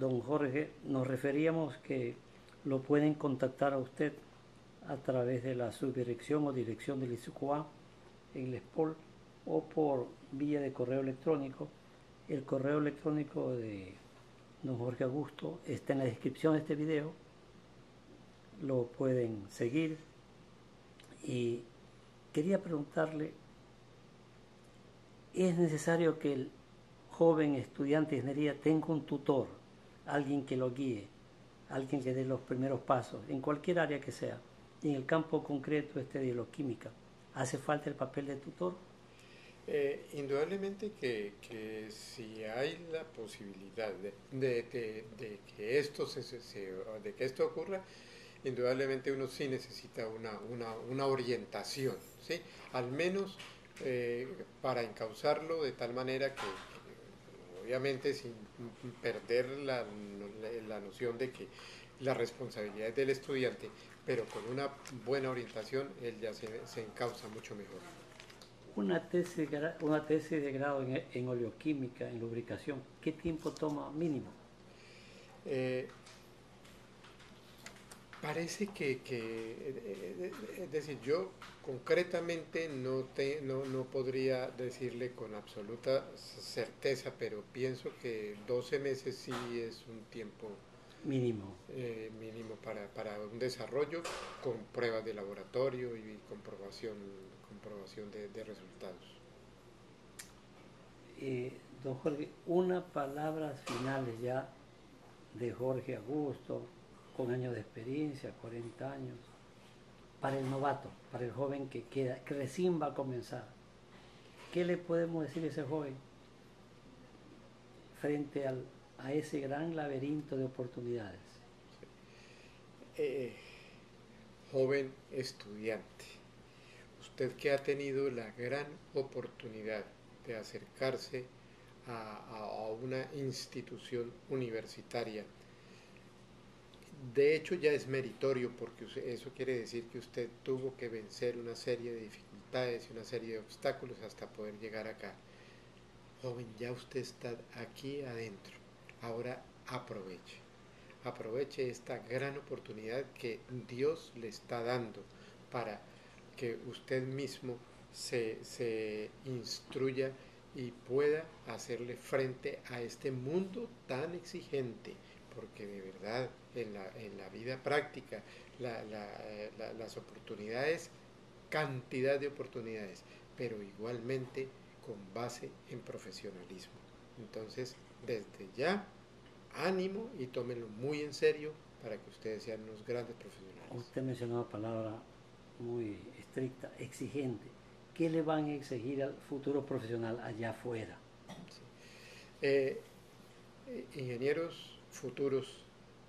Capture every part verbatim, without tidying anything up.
don Jorge, nos referíamos que lo pueden contactar a usted a través de la subdirección o dirección del ISUCUA en el ESPOL o por vía de correo electrónico. El correo electrónico de don Jorge Augusto está en la descripción de este video, lo pueden seguir. Y quería preguntarle, ¿es necesario que el joven estudiante de ingeniería tenga un tutor, alguien que lo guíe, alguien que dé los primeros pasos, en cualquier área que sea? Y en el campo concreto este de bioquímica, ¿hace falta el papel de tutor? Eh, indudablemente que, que si hay la posibilidad de, de, de, de que esto se, se, de que esto ocurra, indudablemente uno sí necesita una, una, una orientación, ¿sí? Al menos eh, para encauzarlo de tal manera que, que obviamente sin perder la, la noción de que la responsabilidad es del estudiante, pero con una buena orientación él ya se, se encauza mucho mejor. Una tesis, una tesis de grado en, en oleoquímica, en lubricación, ¿qué tiempo toma mínimo? Eh, Parece que, que, es decir, yo concretamente no, te, no, no podría decirle con absoluta certeza, pero pienso que doce meses sí es un tiempo Mínimo. eh, mínimo para, para un desarrollo con pruebas de laboratorio y comprobación, comprobación de, de resultados. Eh, don Jorge, unas palabras finales ya de Jorge Augusto, con años de experiencia, cuarenta años, para el novato, para el joven que queda, que recién va a comenzar. ¿Qué le podemos decir a ese joven frente al, a ese gran laberinto de oportunidades? Eh, Joven estudiante, usted que ha tenido la gran oportunidad de acercarse a, a, una institución universitaria, de hecho ya es meritorio porque eso quiere decir que usted tuvo que vencer una serie de dificultades y una serie de obstáculos hasta poder llegar acá. Joven, ya usted está aquí adentro, ahora aproveche. Aproveche esta gran oportunidad que Dios le está dando para que usted mismo se, se instruya y pueda hacerle frente a este mundo tan exigente, porque de verdad en la, en la vida práctica la, la, la, las oportunidades, cantidad de oportunidades, pero igualmente con base en profesionalismo. Entonces, desde ya, ánimo y tómenlo muy en serio para que ustedes sean unos grandes profesionales. Usted mencionó una palabra muy estricta, exigente. ¿Qué le van a exigir al futuro profesional allá afuera? Sí. Eh, ingenieros futuros,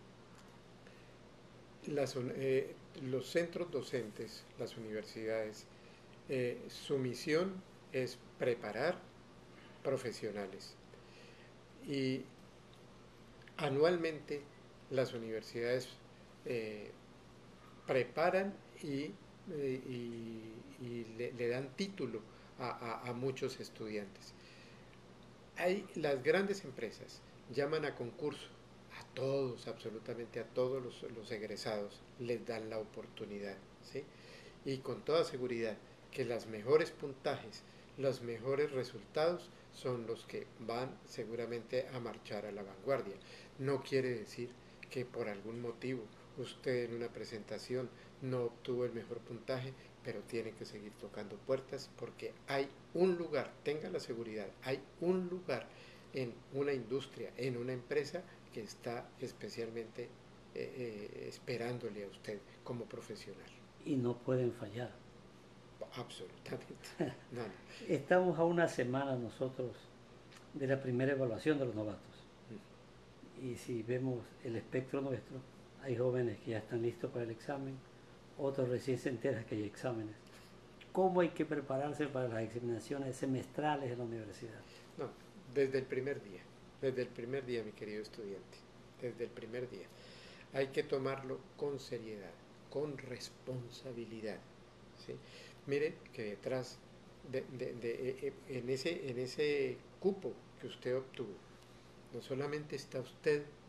las, eh, los centros docentes, las universidades, eh, su misión es preparar profesionales. Y anualmente las universidades eh, preparan y, eh, y, y le, le, dan título a, a, a muchos estudiantes. Hay las grandes empresas llaman a concurso a todos, absolutamente a todos los, los egresados, les dan la oportunidad, ¿sí? Y con toda seguridad que los mejores puntajes, los mejores resultados son los que van seguramente a marchar a la vanguardia. No quiere decir que por algún motivo usted en una presentación no obtuvo el mejor puntaje, pero tiene que seguir tocando puertas porque hay un lugar, tenga la seguridad, hay un lugar en una industria, en una empresa que está especialmente eh, eh, esperándole a usted como profesional. Y no pueden fallar. Absolutamente. No, no. Estamos a una semana nosotros de la primera evaluación de los novatos. Y si vemos el espectro nuestro, hay jóvenes que ya están listos para el examen, otros recién se enteran que hay exámenes. ¿Cómo hay que prepararse para las examinaciones semestrales en la universidad? No, desde el primer día, desde el primer día, mi querido estudiante, desde el primer día. Hay que tomarlo con seriedad, con responsabilidad, ¿sí? Mire que detrás de, de, de, en, ese, en ese cupo que usted obtuvo, no solamente está usted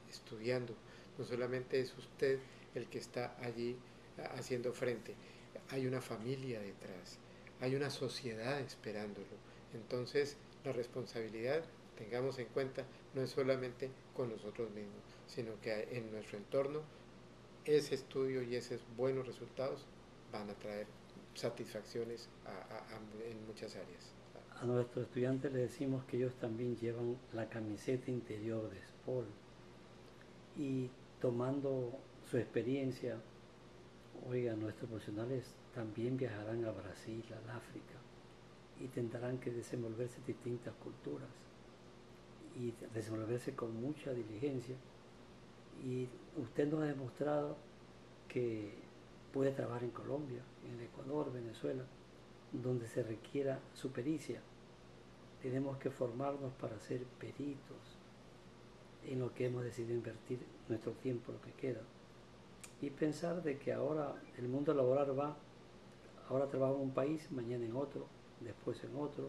estudiando, no solamente es usted el que está allí haciendo frente, hay una familia detrás, hay una sociedad esperándolo. Entonces, la responsabilidad, tengamos en cuenta, no es solamente con nosotros mismos, sino que en nuestro entorno ese estudio y esos buenos resultados van a traer satisfacciones a, a, a, en muchas áreas. A nuestros estudiantes les decimos que ellos también llevan la camiseta interior de SPOL y tomando su experiencia, oiga, nuestros profesionales también viajarán a Brasil, al África y tendrán que desenvolverse en distintas culturas y desenvolverse con mucha diligencia. Y usted nos ha demostrado que puede trabajar en Colombia, en Ecuador, Venezuela, donde se requiera su pericia. Tenemos que formarnos para ser peritos en lo que hemos decidido invertir nuestro tiempo, lo que queda. Y pensar de que ahora el mundo laboral va, ahora trabajo en un país, mañana en otro, después en otro,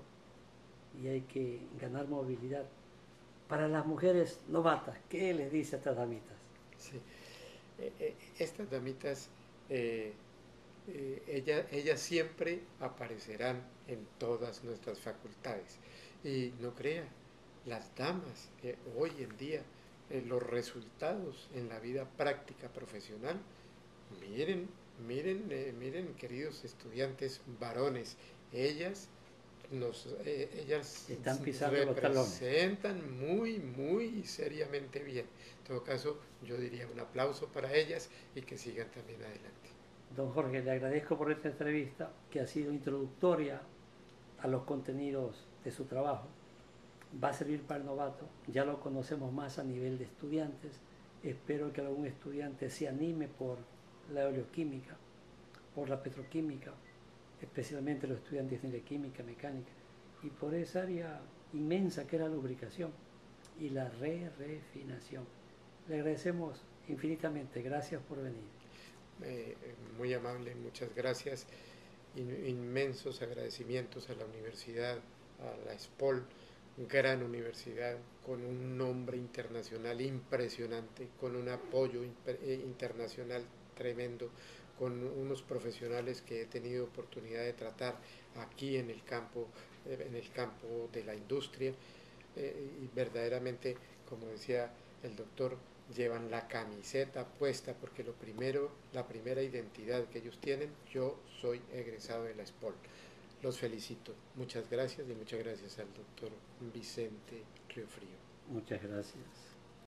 y hay que ganar movilidad. Para las mujeres novatas, ¿qué les dice a estas damitas? Sí. Eh, eh, estas damitas, eh, eh, ellas, ellas siempre aparecerán en todas nuestras facultades. Y no crea, las damas eh, hoy en día, eh, los resultados en la vida práctica profesional, miren, miren, eh, miren, queridos estudiantes varones, ellas nos, eh, ellas Están pisando los talones. representan muy, muy seriamente bien. En todo caso, yo diría un aplauso para ellas y que sigan también adelante. Don Jorge, le agradezco por esta entrevista que ha sido introductoria a los contenidos de su trabajo. Va a servir para el novato, ya lo conocemos más a nivel de estudiantes. Espero que algún estudiante se anime por la oleoquímica, por la petroquímica, especialmente los estudiantes de química, mecánica, y por esa área inmensa que es la lubricación y la re-refinación. Le agradecemos infinitamente, gracias por venir. Eh, muy amable, muchas gracias. In, inmensos agradecimientos a la universidad, a la SPOL, gran universidad con un nombre internacional impresionante, con un apoyo internacional tremendo, con unos profesionales que he tenido oportunidad de tratar aquí en el campo, en el campo de la industria, eh, y verdaderamente, como decía el doctor, llevan la camiseta puesta, porque lo primero, la primera identidad que ellos tienen, yo soy egresado de la SPOL. Los felicito. Muchas gracias y muchas gracias al doctor Vicente Riofrío. Muchas gracias.